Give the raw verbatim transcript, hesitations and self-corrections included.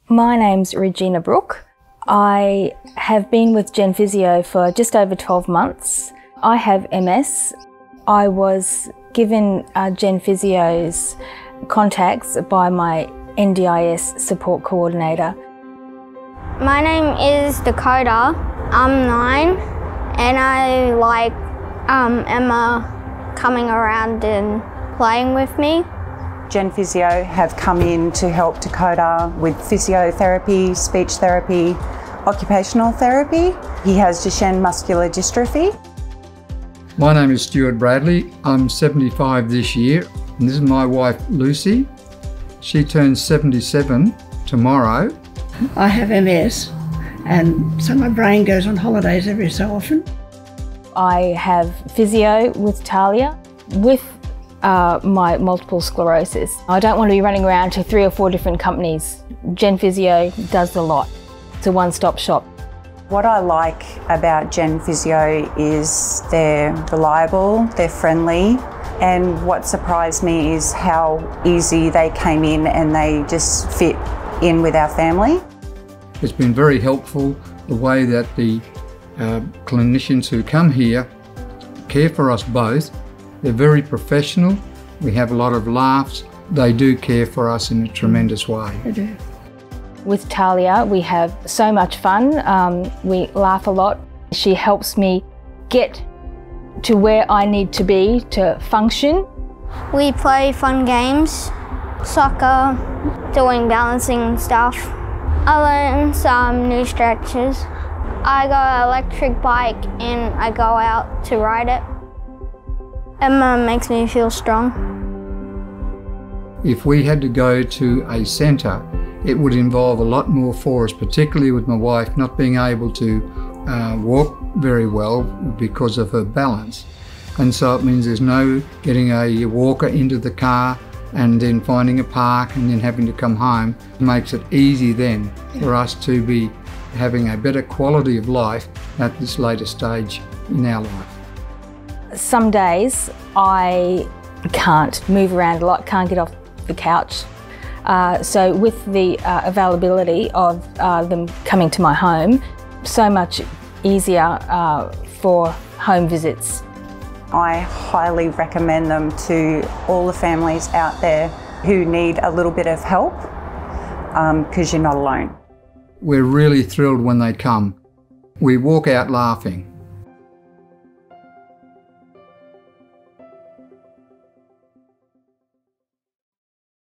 My name's Regina Brooke. I have been with Gen Physio for just over twelve months. I have M S. I was given uh, Gen Physio's contacts by my N D I S support coordinator. My name is Dakota. I'm nine and I like um, Emma coming around and playing with me. Gen Physio have come in to help Dakota with physiotherapy, speech therapy, occupational therapy. He has Duchenne muscular dystrophy. My name is Stuart Bradley. I'm seventy-five this year, and this is my wife Lucy. She turns seventy-seven tomorrow. I have M S, and so my brain goes on holidays every so often. I have physio with Talia, with uh, my multiple sclerosis. I don't want to be running around to three or four different companies. Gen Physio does a lot. It's a one-stop shop. What I like about Gen Physio is they're reliable, they're friendly, and what surprised me is how easy they came in and they just fit in with our family. It's been very helpful the way that the uh, clinicians who come here care for us both. They're very professional, we have a lot of laughs, they do care for us in a tremendous way. They do. With Talia, we have so much fun. Um, we laugh a lot. She helps me get to where I need to be to function. We play fun games, soccer, doing balancing stuff. I learn some new stretches. I got an electric bike and I go out to ride it. Emma makes me feel strong. If we had to go to a centre, it would involve a lot more for us, particularly with my wife not being able to uh, walk very well because of her balance. And so it means there's no getting a walker into the car and then finding a park and then having to come home. It makes it easy then for us to be having a better quality of life at this later stage in our life. Some days I can't move around a lot, can't get off the couch. Uh, so with the uh, availability of uh, them coming to my home, so much easier uh, for home visits. I highly recommend them to all the families out there who need a little bit of help, because um, you're not alone. We're really thrilled when they come. We walk out laughing.